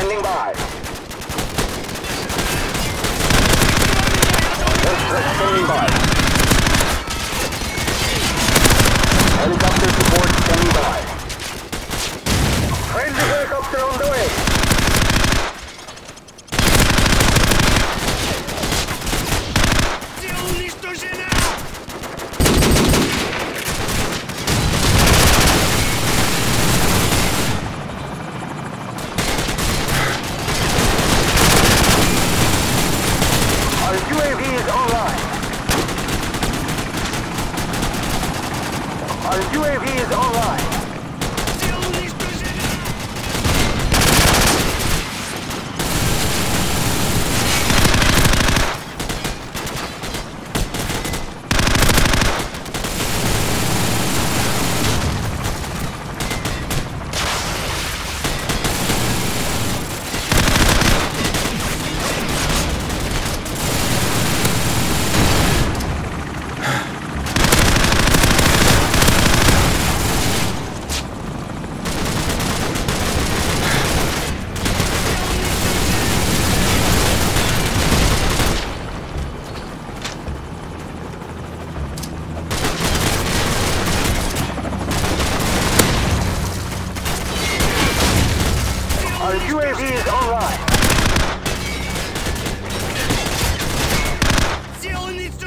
standing by. Airstrike standing by. Helicopter support standing by. Friendly helicopter on the way. UAV is online. Our UAV is online. Our UAV is online.